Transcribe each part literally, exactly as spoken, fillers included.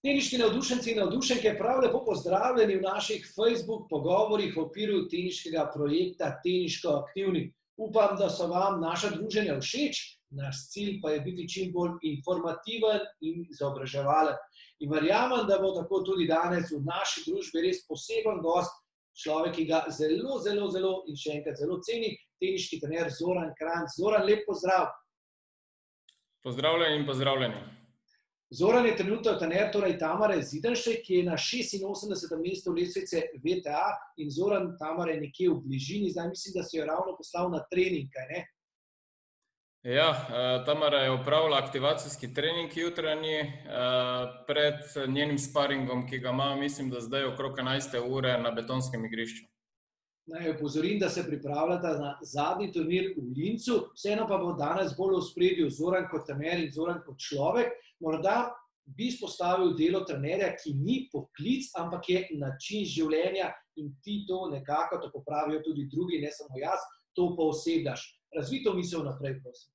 Teniški navdušenci in navdušenke, prav lepo pozdravljeni v naših Facebook pogovorih v okviru teniškega projekta Teniško aktivni. Upam, da so vam naša druženja všeč, naš cilj pa je biti čim bolj informativen in izobraževalen. In verjamem, da bo tako tudi danes v naši družbi res poseben gost, človek, ki ga zelo, zelo, zelo in še enkrat zelo ceni, teniški trener Zoran Kranjc. Zoran, lep pozdrav. Pozdravljeni in pozdravljeni. Zoran je trenutno trener torej Tamare Zidanšek, ki je na šestinosemdesetem mestu lestvice V T A in Zoran, Tamara je nekje v bližini, zdaj mislim, da si jo ravno poslal na trening, kaj ne? Ja, Tamara je opravila aktivacijski trening jutranji pred njenim sparingom, ki ga ima, mislim, da zdaj okrog enajste ure na betonskem igrišču. Naj opozorim, da se pripravljata na zadnji turnir v Linzu, vseeno pa bo danes bolj v ospredju Zoran kot trener in Zoran kot človek. Morda bi izpostavil delo trenerja, ki ni poklic, ampak je način življenja in ti to nekako, tako pravijo tudi drugi, ne samo jaz, to poosebljaš. Razvij to misel naprej, prosim.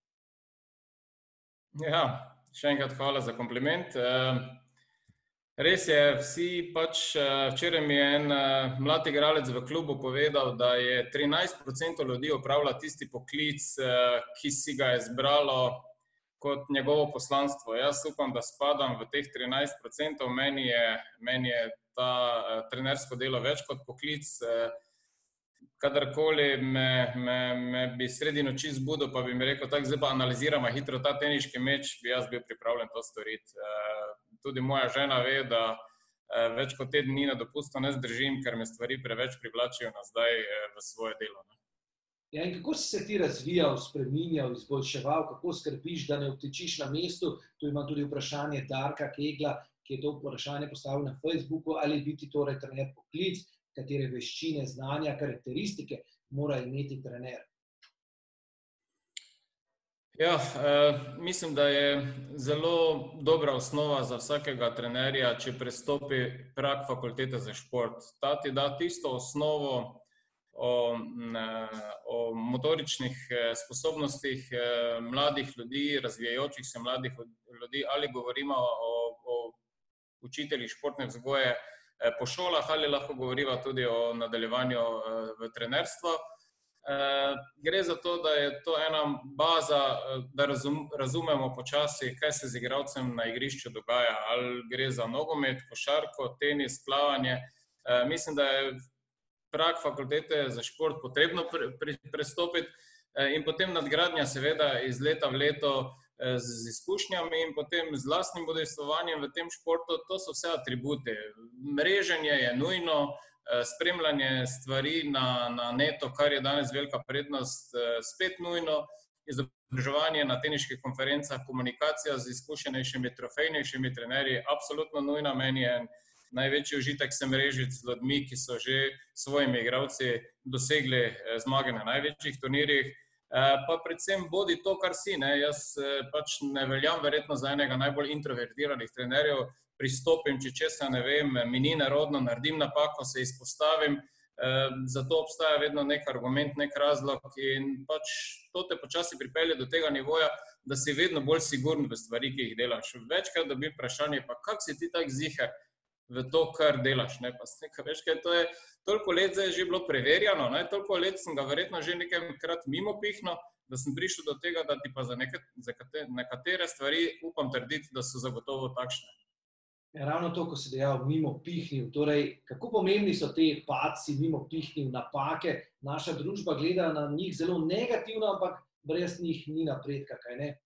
Ja, še enkrat hvala za kompliment. Res je, vsi pač, včeraj mi je en mlad igralec v klubu povedal, da je trinajst procentov ljudi opravlja tisti poklic, ki si ga je zbralo kot njegovo poslanstvo. Jaz upam, da spadam v teh trinajst procentov, meni je, meni je ta trenersko delo več kot poklic. Kadarkoli me, me, me bi sredi noči zbudil, pa bi mi rekel, tako zdaj pa analiziramo hitro ta teniški meč, bi jaz bil pripravljen to storiti. Tudi moja žena ve, da več kot teden dni na dopustu ne zdržim, ker me stvari preveč privlačijo nazaj v svoje delo. Ja, in kako si se ti razvijal, spreminjal, izboljševal, kako skrbiš, da ne obtičiš na mestu? Tu ima tudi vprašanje Darka Kegla, ki je to vprašanje postavil na Facebooku, ali biti torej trener poklic, katere veščine, znanja, karakteristike mora imeti trener. Ja, mislim, da je zelo dobra osnova za vsakega trenerja, če prestopi prag fakultete za šport. Ta ti da tisto osnovo o, o motoričnih sposobnostih mladih ljudi, razvijajočih se mladih ljudi, ali govorimo o, o učiteljih športne vzgoje po šolah, ali lahko govoriva tudi o nadaljevanju v trenerstvo. Gre za to, da je to ena baza, da razum, razumemo počasi, kaj se z igralcem na igrišču dogaja. Ali gre za nogomet, košarko, tenis, plavanje. Mislim, da je prag fakultete za šport potrebno pre, pre, prestopiti in potem nadgradnja seveda iz leta v leto z izkušnjami in potem z lastnim udejstvovanjem v tem športu, to so vse atribute. Mreženje je nujno, spremljanje stvari na, na neto, kar je danes velika prednost, spet nujno, izobraževanje na teniških konferencah, komunikacija z izkušenejšimi, trofejnejšimi trenerji, absolutno nujna. Meni je največji užitek se mrežiti z ljudmi, ki so že svojimi igralci dosegli zmage na največjih turnirjih. Pa predvsem bodi to, kar si, ne. Jaz pač ne veljam verjetno za enega najbolj introvertiranih trenerjev, pristopim, če česa ne vem, mi ni nerodno, naredim napako, se izpostavim, zato obstaja vedno nek argument, nek razlog in pač to te počasi pripelje do tega nivoja, da si vedno bolj sigurn v stvari, ki jih delaš. Večkrat dobim vprašanje, pa kako si ti tak ziher v to, kar delaš, ne, pa nekaj več, kaj to je, toliko let zdaj je že bilo preverjano, ne, toliko let sem ga verjetno že nekajkrat mimo pihnil, da sem prišel do tega, da ti pa za neke, za nekatere stvari upam trditi, da so zagotovo takšne. Ja, ravno to, ko si dejal, mimo pihnil, torej, kako pomembni so te padci, mimo pihnil, napake, naša družba gleda na njih zelo negativno, ampak brez njih ni napredka, kaj ne?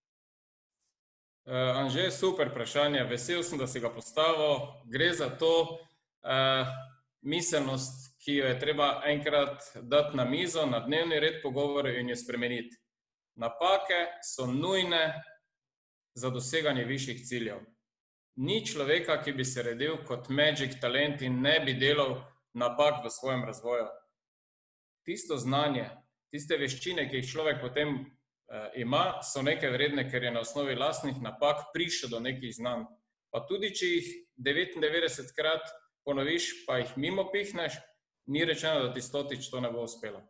Uh, Anže, super vprašanje, vesel sem, da si ga postavil. Gre za to uh, miselnost, ki jo je treba enkrat dati na mizo, na dnevni red pogovora in jo spremeniti. Napake so nujne za doseganje višjih ciljev. Ni človeka, ki bi se redil kot magic talent in ne bi delal napak v svojem razvoju. Tisto znanje, tiste veščine, ki jih človek potem ima, so nekaj vredne, ker je na osnovi lastnih napak prišel do nekih znanj. Pa tudi, če jih devetindevetdesetkrat ponoviš, pa jih mimo pihneš, ni rečeno, da ti stotič to ne bo uspelo.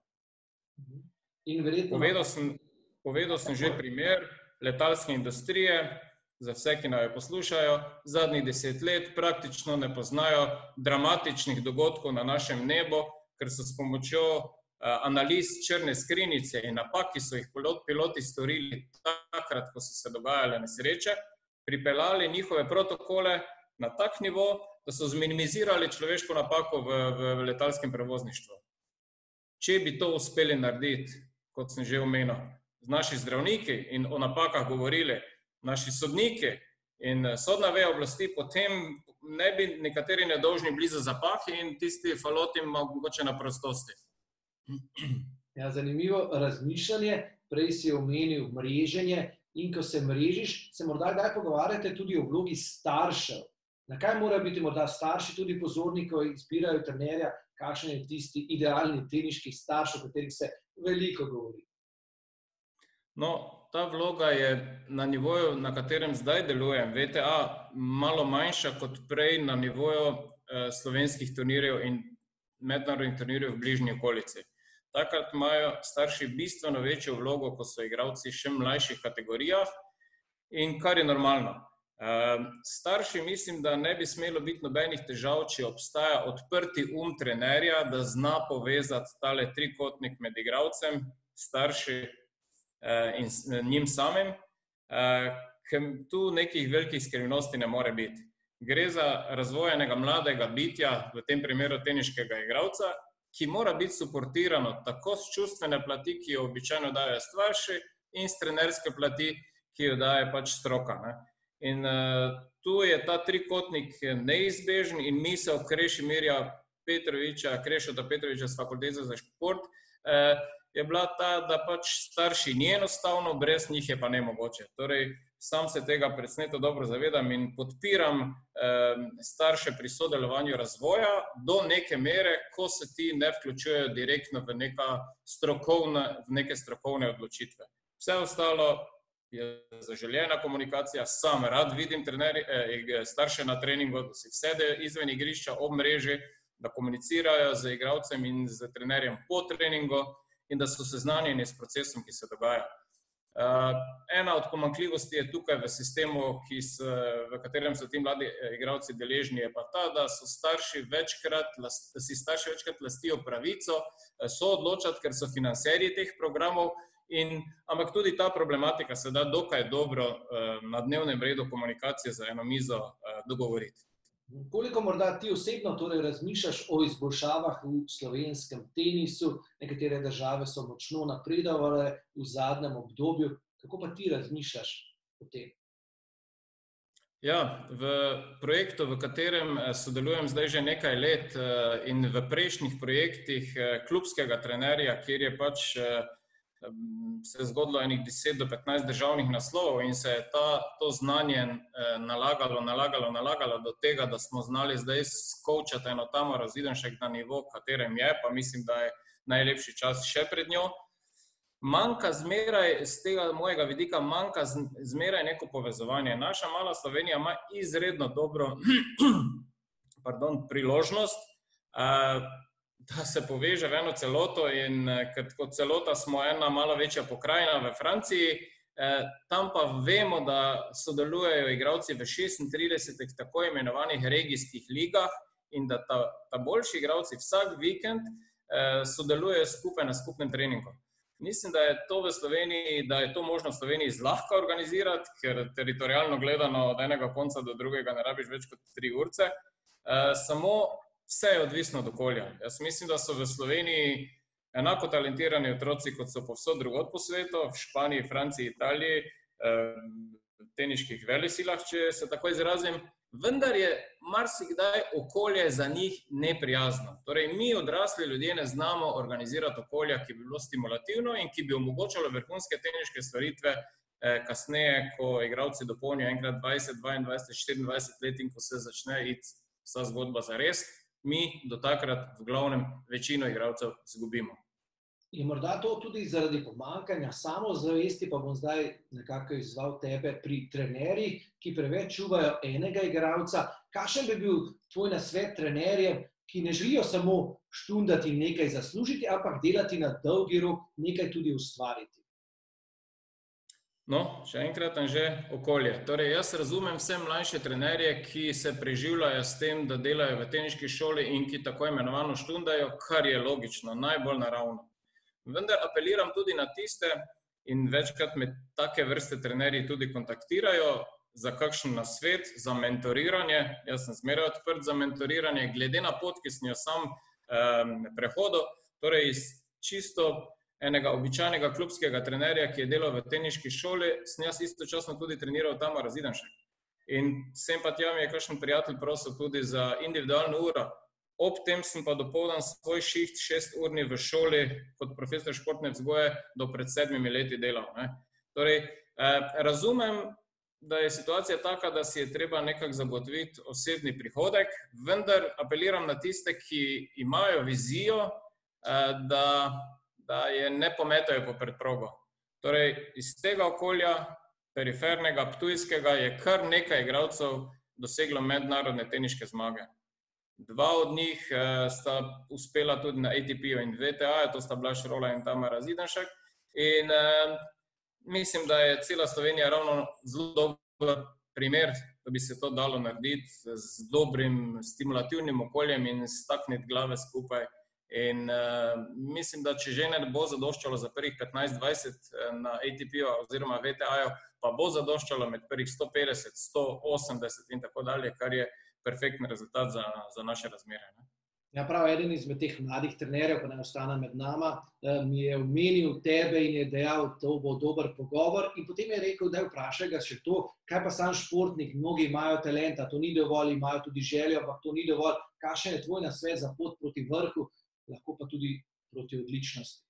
In verjetno... Povedal sem, povedal sem že primer letalske industrije. za vse, ki naj poslušajo, zadnjih deset let praktično ne poznajo dramatičnih dogodkov na našem nebu, ker so s pomočjo analiz črne skrinjice in napak, ki so jih piloti storili takrat, ko so se dogajale nesreče, pripeljali njihove protokole na tak nivo, da so zminimizirali človeško napako v, v letalskem prevozništvu. Če bi to uspeli narediti, kot sem že omenil, z naši zdravniki in o napakah govorili, naši sodniki in sodna veja oblasti, potem ne bi nekateri nedolžni bili za zapahi in tisti faloti mogoče na prostosti. Ja, zanimivo razmišljanje, prej si omenil mreženje in ko se mrežiš, se morda kdaj pogovarjate tudi o vlogi staršev. Na kaj morajo biti morda starši tudi pozorni, ko izbirajo trenerja, kakšen je tisti idealni teniški starš, o katerih se veliko govori? No, ta vloga je na nivoju, na katerem zdaj delujem, V T A, malo manjša kot prej na nivoju eh, slovenskih turnirjev in mednarodnih turnirjev v bližnji okolici. Takrat imajo starši bistveno večjo vlogo, ko so igralci še v mlajših kategorijah in kar je normalno. Starši mislim, da ne bi smelo biti nobenih težav, če obstaja odprti um trenerja, da zna povezati tale trikotnik med igralcem, starši in njim samim, ker tu nekih velikih skrivnosti ne more biti. Gre za razvojenega mladega bitja, v tem primeru teniškega igralca, ki mora biti suportirano tako s čustvene plati, ki jo običajno dajo starši, in s trenerske plati, ki jo daje pač stroka, ne. In uh, tu je ta trikotnik neizbežen in misel Krešimirja Petroviča, Krešota Petroviča z Fakultete za šport uh, je bila ta, da pač starši ni enostavno, brez njih je pa nemogoče. Torej, sam se tega presneto dobro zavedam in podpiram uh, starše pri sodelovanju razvoja do neke mere, ko se ti ne vključujejo direktno v, neka strokovne, v neke strokovne odločitve. Vse ostalo je zaželjena komunikacija, sam rad vidim trenerje, eh, starše na treningu, da si vsedejo izven igrišča ob mreži, da komunicirajo z igralcem in z trenerjem po treningu in da so seznanjeni s procesom, ki se dogaja. Uh, ena od pomanjkljivosti je tukaj v sistemu, ki s, v katerem so ti mladi igralci deležni, je pa ta, da so starši večkrat, da si starši večkrat lastijo pravico, so odločati, ker so financerji teh programov. In, ampak tudi ta problematika se da dokaj dobro uh, na dnevnem redu komunikacije za eno mizo uh, dogovoriti. Koliko morda ti osebno torej razmišljaš o izboljšavah v slovenskem tenisu? Nekatere države so močno napredovale v zadnjem obdobju. Kako pa ti razmišljaš o tem? Ja, v projektu, v katerem sodelujem zdaj že nekaj let uh, in v prejšnjih projektih uh, klubskega trenerja, kjer je pač uh, se je zgodilo enih deset do petnajst državnih naslovov in se je ta, to znanje nalagalo, nalagalo, nalagalo do tega, da smo znali zdaj skočati eno Tamaro Zidanšek na nivo, katerem je, pa mislim, da je najlepši čas še pred njo. Manjka zmeraj, z tega mojega vidika, manjka zmeraj neko povezovanje. Naša mala Slovenija ima izredno dobro pardon, priložnost, da se poveže v eno celoto in kot celota smo ena malo večja pokrajina v Franciji, tam pa vemo, da sodelujejo igralci v šestintridesetih tako imenovanih regijskih ligah in da ta, ta boljši igralci vsak vikend sodelujejo skupaj na skupnem treningu. Mislim, da je to v Sloveniji, da je to možno v Sloveniji zlahka organizirati, ker teritorijalno gledano od enega konca do drugega ne rabiš več kot tri urce. Samo vse je odvisno od okolja. Jaz mislim, da so v Sloveniji enako talentirani otroci, kot so povsod drugod po svetu, v Španiji, Franciji, Italiji, v teniških velesilah, če se tako izrazim, vendar je marsikdaj okolje za njih neprijazno. Torej, mi odrasli ljudje ne znamo organizirati okolja, ki bi bilo stimulativno in ki bi omogočalo vrhunske teniške stvaritve kasneje, ko igralci dopolnijo enkrat dvajset, dvaindvajset, štiriindvajset let in ko se začne iti vsa zgodba za res. Mi do takrat v glavnem večino igralcev zgubimo. Je morda to tudi zaradi pomanjkanja samozavesti, pa bom zdaj nekako izzval tebe pri trenerjih, ki preveč čuvajo enega igralca. Kakšen bi bil tvoj nasvet trenerjem, ki ne želijo samo štundati nekaj zaslužiti, ampak delati na dolgi rok, nekaj tudi ustvariti? No, še enkrat Anže, okolje. Torej, jaz razumem vse mlajše trenerje, ki se preživljajo s tem, da delajo v teniški šoli in ki tako imenovano štundajo, kar je logično, najbolj naravno. Vendar apeliram tudi na tiste in večkrat me take vrste trenerji tudi kontaktirajo za kakšen nasvet, za mentoriranje. Jaz sem zmeraj odprt za mentoriranje, glede na pot, ki sem jo sam um, prehodil, torej iz čisto enega običajnega klubskega trenerja, ki je delal v teniški šoli, sem jaz istočasno tudi treniral Tamara Zidanšek. In sem pa tja mi je kakšen prijatelj prosil tudi za individualno uro. Ob tem sem pa dopoldan svoj šiht šest urni v šoli kot profesor športne vzgoje do pred sedmimi leti delal. Ne. Torej, eh, razumem, da je situacija taka, da si je treba nekako zagotoviti osebni prihodek, vendar apeliram na tiste, ki imajo vizijo, eh, da da je ne pometajo po preprogo. Torej, iz tega okolja, perifernega, ptujskega, je kar nekaj igralcev doseglo mednarodne teniške zmage. Dva od njih eh, sta uspela tudi na A T P-ju in V T A-ju, to sta Blaž Rola in Tamara Zidanšek. In eh, mislim, da je cela Slovenija ravno zelo dober primer, da bi se to dalo narediti z dobrim stimulativnim okoljem in stakniti glave skupaj. In uh, mislim, da če že ne bo zadoščalo za prvih petnajst dvajset na A T P-ju oziroma V T A-ju, pa bo zadoščalo med prvih sto petdeset, sto osemdeset in tako dalje, kar je perfektni rezultat za, za naše razmere. Ne? Ja, prav, eden izmed teh mladih trenerjev, pa ne ostane med nama, mi je omenil tebe in je dejal, da to bo dober pogovor. In potem je rekel, da je vprašal ga še to, kaj pa sam športnik, mnogi imajo talenta, to ni dovolj, imajo tudi željo, ampak to ni dovolj. Kakšen je tvoj nasvet za pot proti vrhu? Lahko pa tudi proti odličnosti.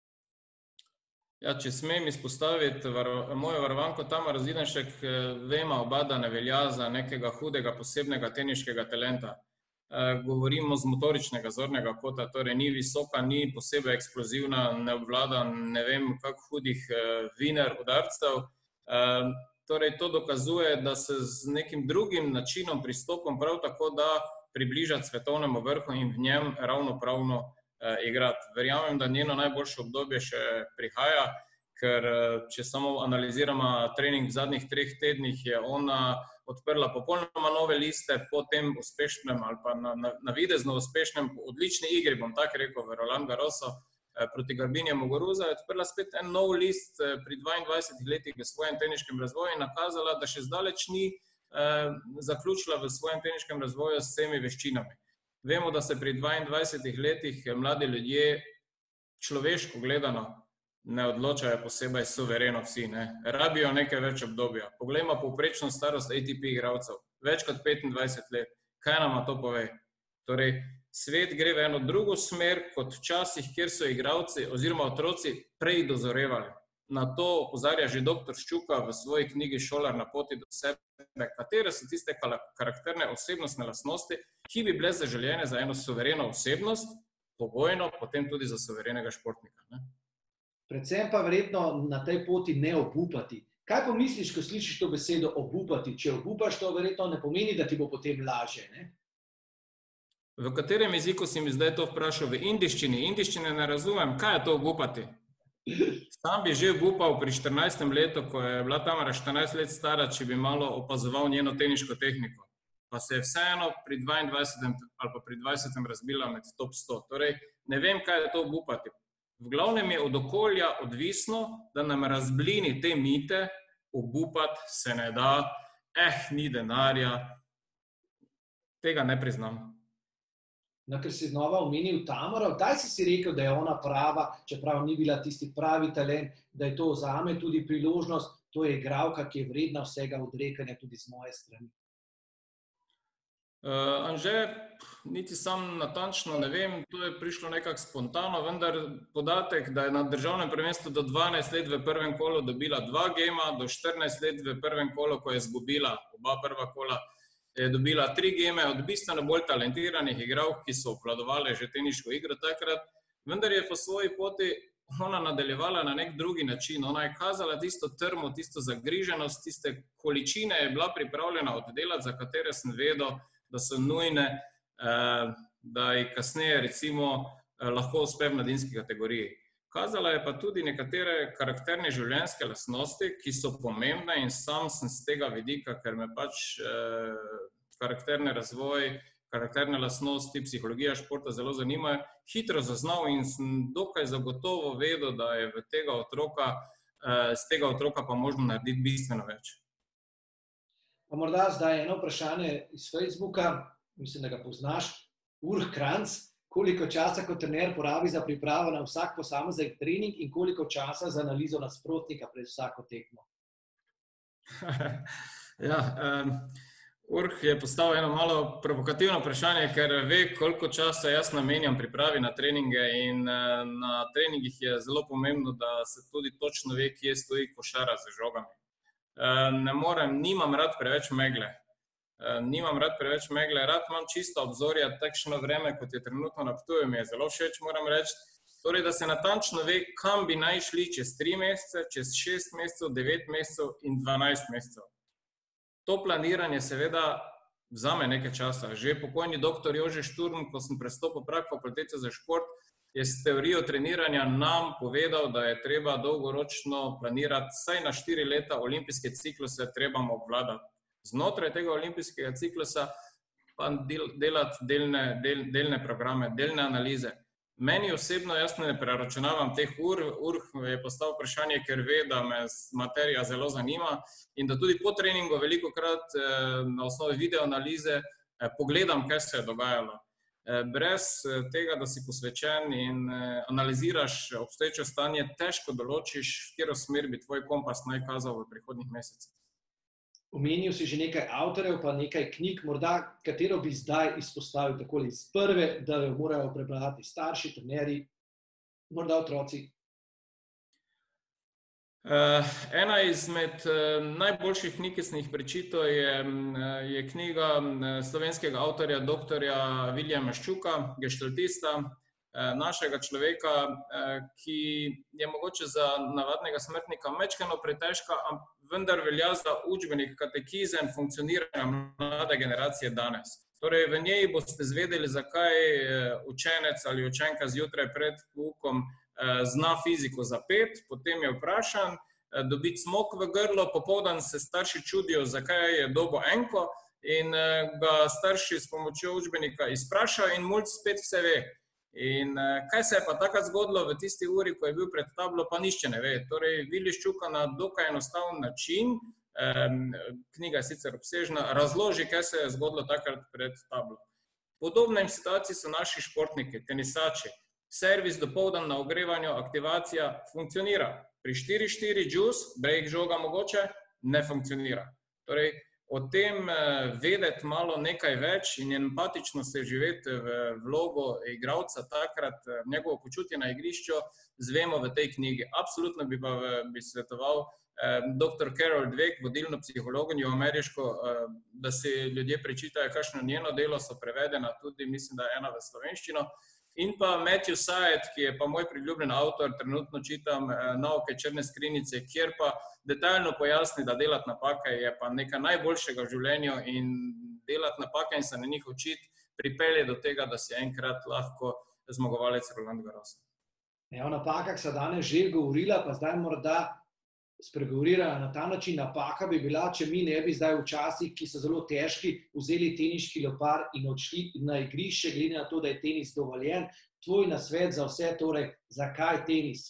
Ja, če smem izpostaviti var, mojo varovanko Tamara Zidanšek, vema oba, da ne velja za nekega hudega, posebnega teniškega talenta. E, govorimo z motoričnega zornega kota, torej ni visoka, ni posebej eksplozivna, ne obvlada ne vem kak hudih viner udarcev. E, torej to dokazuje, da se z nekim drugim načinom, pristopom prav tako da približati svetovnemu vrhu in v njem ravnopravno eh, igrati. Verjamem, da njeno najboljše obdobje še prihaja, ker eh, če samo analiziramo trening v zadnjih treh tednih, je ona odprla popolnoma nove liste po tem uspešnem ali pa na, na, na videzno uspešnem, odlični igri, bom tako rekel, v Roland Garrosu eh, proti Garbine Muguruza, je odprla spet en nov list eh, pri dvaindvajsetih letih v svojem teniškem razvoju in nakazala, da še zdaleč ni zaključila v svojem teniškem razvoju s vsemi veščinami. Vemo, da se pri dvaindvajsetih letih mladi ljudje človeško gledano ne odločajo posebej suvereno vsi, ne. Rabijo nekaj več obdobja. Poglejmo povprečno starost A T P igralcev, več kot petindvajset let. Kaj nama to pove? Torej, svet gre v eno drugo smer kot včasih, kjer so igralci oziroma otroci prej dozorevali. Na to opozarja že doktor Ščuka v svoji knjigi Šolar na poti do sebe, katere so tiste karakterne osebnostne lastnosti, ki bi bile zaželjene za eno suvereno osebnost, pogojno potem tudi za suverenega športnika. Ne? Predvsem pa verjetno na tej poti ne obupati. Kaj pomisliš, ko slišiš to besedo obupati? Če obupaš, to verjetno ne pomeni, da ti bo potem lažje, ne? V katerem jeziku si mi zdaj to vprašal? V indiščini. Indiščine ne razumem. Kaj je to obupati? Sam bi že obupal pri štirinajstem letu, ko je bila Tamara štirinajst let stara, če bi malo opazoval njeno teniško tehniko. Pa se je vseeno pri dvaindvajsetem ali pa pri dvajsetem razbila med top sto. Torej, ne vem, kaj je to obupati. V glavnem je od okolja odvisno, da nam razblini te mite, obupati se ne da, eh, ni denarja. Tega ne priznam. No, ker si znova omenil Tamaro, kdaj si si rekel, da je ona prava, čeprav ni bila tisti pravi talent, da je to zame tudi priložnost, to je igralka, ki je vredna vsega odrekanja tudi z moje strani? Uh, Anže, niti sam natančno ne vem, to je prišlo nekako spontano, vendar podatek, da je na državnem prvenstvu do dvanajst let v prvem kolu dobila dva gema, do štirinajst let v prvem kolu, ko je izgubila oba prva kola, je dobila tri geme od bistveno bolj talentiranih igralk, ki so obvladovali že teniško igro takrat, vendar je po svoji poti ona nadaljevala na nek drugi način. Ona je kazala tisto trmo, tisto zagriženost, tiste količine je bila pripravljena oddelati, za katere sem vedel, da so nujne, da ji kasneje recimo lahko uspe v mladinski kategoriji. Kazala je pa tudi nekatere karakterne življenjske lastnosti, ki so pomembne in sam sem z tega vidika, ker me pač eh, karakterni razvoj, karakterne lastnosti, psihologija športa zelo zanimajo, hitro zaznal in sem dokaj zagotovo vedel, da je v tega otroka, eh, z tega otroka pa možno narediti bistveno več. Pa morda zdaj eno vprašanje iz Facebooka, mislim, da ga poznaš, Urh Kranc. Koliko časa kot trener porabi za pripravo na vsak posamezen trening in koliko časa za analizo nasprotnika pred vsako tekmo? ja, um, Urh je postavil eno malo provokativno vprašanje, ker ve, koliko časa jaz namenjam pripravi na treninge in uh, na treningih je zelo pomembno, da se tudi točno ve, kje stoji košara z žogami. Uh, ne morem, nimam rad preveč megle. Nimam rad preveč megle, rad imam čisto obzorja, takšno vreme, kot je trenutno na Ptuju, mi je zelo všeč, moram reči. Torej, da se natančno ve, kam bi naj šli čez tri mesece, čez šest mesecev, devet mesecev in dvanajst mesecev. To planiranje seveda vzame nekaj časa. Že pokojni doktor Jože Šturm, ko sem prestopil prag fakultete za šport, je s teorijo treniranja nam povedal, da je treba dolgoročno planirati, saj na štiri leta olimpijske cikluse trebamo obvladati. Znotraj tega olimpijskega ciklusa pa del, delati delne, del, delne programe, delne analize. Meni osebno jaz ne preračunavam teh ur, ur je postavil vprašanje, ker ve, da me materija zelo zanima in da tudi po treningu velikokrat eh, na osnovi videoanalize eh, pogledam, kaj se je dogajalo. Eh, brez tega, da si posvečen in eh, analiziraš obstoječe stanje, težko določiš, v katero smer bi tvoj kompas naj kazal v prihodnjih mesecih. Omenil si že nekaj avtorjev, pa nekaj knjig, morda katero bi zdaj izpostavil takole iz prve, da jo morajo prebrati starši, trenerji, morda otroci? Uh, ena izmed uh, najboljših knjig, ki sem jih prečital, je, je knjiga slovenskega avtorja doktorja Viljama Ščuka, geštaltista, uh, našega človeka, uh, ki je mogoče za navadnega smrtnika mečkeno pretežka, vendar velja za učbenik katekizem funkcioniranja mlade generacije danes. Torej, v njej boste zvedeli, zakaj učenec ali učenka zjutraj pred poukom zna fiziko za pet, potem je vprašan, dobi cmok v grlo, popoldan se starši čudijo, zakaj je dobo enko in ga starši s pomočjo učbenika izprašajo in mulj spet vse ve. In kaj se je pa takrat zgodilo v tisti uri, ko je bil pred tablo, pa nišče ne ve. Torej, Vilij Ščuka na dokaj enostaven način, knjiga je sicer obsežna, razloži, kaj se je zgodilo takrat pred tablo. Podobne situaciji so naši športniki, tenisači. Servis dopoldan na ogrevanju, aktivacija funkcionira. Pri štiri štiri džus, break žoga mogoče, ne funkcionira. Torej, o tem vedeti malo nekaj več in empatično se živeti v vlogo igralca takrat, njegovo počutje na igrišču, zvemo v tej knjigi. Absolutno bi pa bi svetoval eh, doktor Carol Dweck, vodilno psihologinjo ameriško, eh, da si ljudje prečitajo, kakšno njeno delo so prevedena, tudi mislim, da je ena v slovenščino. In pa Matthew Syed, ki je pa moj priljubljen avtor, trenutno čitam eh, Nauke črne skrinjice, kjer pa detaljno pojasni, da delati napake je pa nekaj najboljšega v življenju in delati napake in se na njih učiti pripelje do tega, da si enkrat lahko zmagovalec Roland Garrosa. Ja, o napakah se danes že govorila, pa zdaj morda spregovorila na ta način. Napaka bi bila, če mi ne bi zdaj v časih, ki so zelo težki, vzeli teniški lopar in odšli na igrišče, glede na to, da je tenis dovoljen. Tvoj nasvet za vse, torej, zakaj tenis?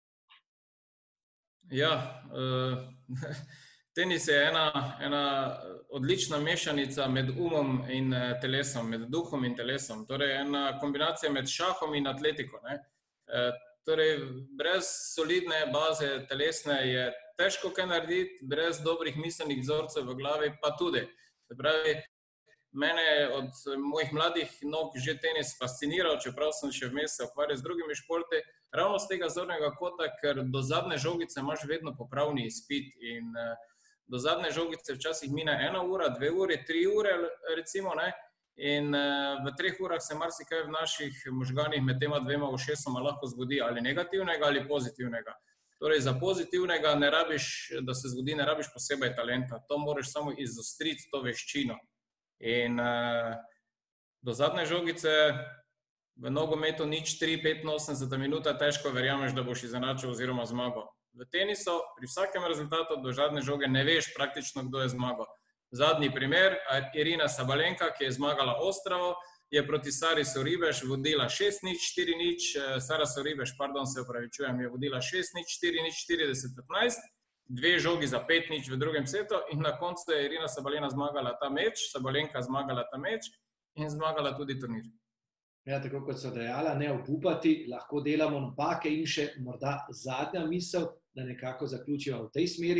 Ja, uh, tenis je ena, ena odlična mešanica med umom in telesom, med duhom in telesom. Torej, ena kombinacija med šahom in atletiko, ne? Uh, Torej, brez solidne baze telesne je težko kaj narediti, brez dobrih miselnih vzorcev v glavi pa tudi. Se pravi, mene je od mojih mladih nog že tenis fasciniral, čeprav sem še vmes se ukvarjal z drugimi športi, ravno z tega zornega kota, ker do zadnje žogice imaš vedno popravni izpit in do zadnje žogice včasih mine ena ura, dve uri, tri ure recimo, ne? In v treh urah se marsikaj v naših možganih med tema dvema ušesoma lahko zgodi ali negativnega ali pozitivnega. Torej, za pozitivnega ne rabiš, da se zgodi, ne rabiš posebej talenta. To moraš samo izostriti to veščino. In uh, do zadnje žogice v nogometu nič tri, petinosemdeseta minuta, težko verjameš, da boš izenačil oziroma zmagal. V tenisu pri vsakem rezultatu do zadnje žoge ne veš praktično, kdo je zmagal. Zadnji primer, Irina Sabalenka, ki je zmagala Ostravo, je proti Sari Sorribes vodila šest nič, štiri nič, Sara Sorribes, pardon, se opravičujem, je vodila šest nič, štiri nič, štirideset petnajst, dve žogi za pet nič v drugem setu in na koncu je Irina Sabalenka zmagala ta meč, Sabalenka zmagala ta meč in zmagala tudi turnir. Ja, tako kot so dejala, ne obupati, lahko delamo napake in še morda zadnja misel, da nekako zaključijo v tej smeri.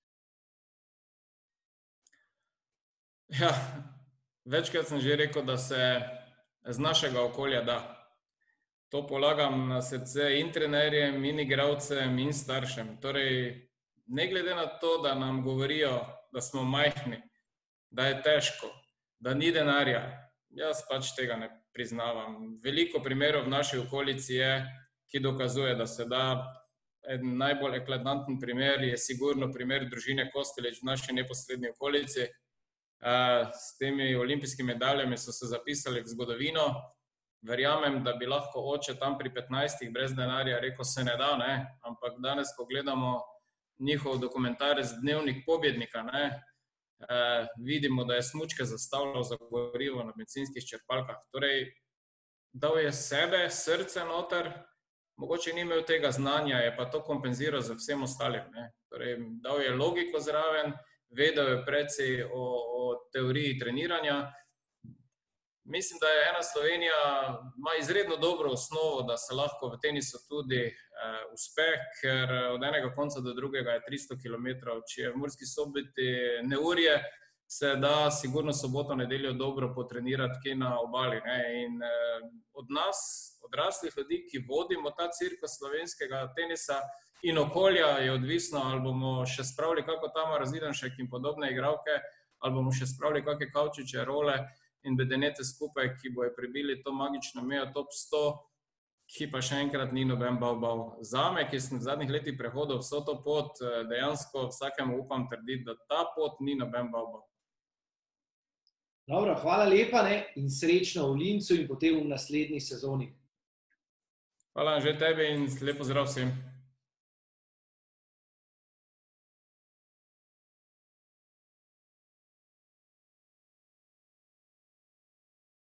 Ja, večkrat sem že rekel, da se z našega okolja da. To polagam na srce in trenerjem, in igralcem, in staršem. Torej, ne glede na to, da nam govorijo, da smo majhni, da je težko, da ni denarja, jaz pač tega ne priznavam. Veliko primerov v naši okolici je, ki dokazuje, da se da. Eden najbolj eklatanten primer je sigurno primer družine Kostelić v naši neposredni okolici. S temi olimpijskimi medaljami so se zapisali v zgodovino. Verjamem, da bi lahko oče tam pri petnajstih brez denarja rekel, se ne da, ne? Ampak danes, ko gledamo njihov dokumentarec Dnevnik pobjednika, ne? Uh, vidimo, da je smučke zastavljal za gorivo na bencinskih črpalkah. Torej, dal je sebe, srce noter, mogoče ni imel tega znanja, je pa to kompenziral z vsem ostalim. Ne? Torej, dal je logiko zraven, vedel je precej o, o teoriji treniranja. Mislim, da je ena Slovenija, ima izredno dobro osnovo, da se lahko v tenisu tudi eh, uspe, ker od enega konca do drugega je tristo kilometrov. Če je v Murski Soboti neurje, se da sigurno soboto, nedeljo dobro potrenirati kje na obali. Ne? In eh, od nas, odraslih ljudi, ki vodimo ta cirkus slovenskega tenisa in okolja, je odvisno, ali bomo še spravili kako Tamara Zidanšek in podobne igralke, ali bomo še spravili kakšne Kavčiče, Role in Bedenete skupaj, ki bojo prebili to magično mejo top sto, ki pa še enkrat ni noben bav-bav. Zame, ki sem v zadnjih letih prehodil vso to pot, dejansko vsakemu upam trditi, da ta pot ni noben bav-bav. Dobro, hvala lepa, ne? In srečno v Lincu in potem v naslednji sezoni. Hvala že tebi in lep pozdrav vsem.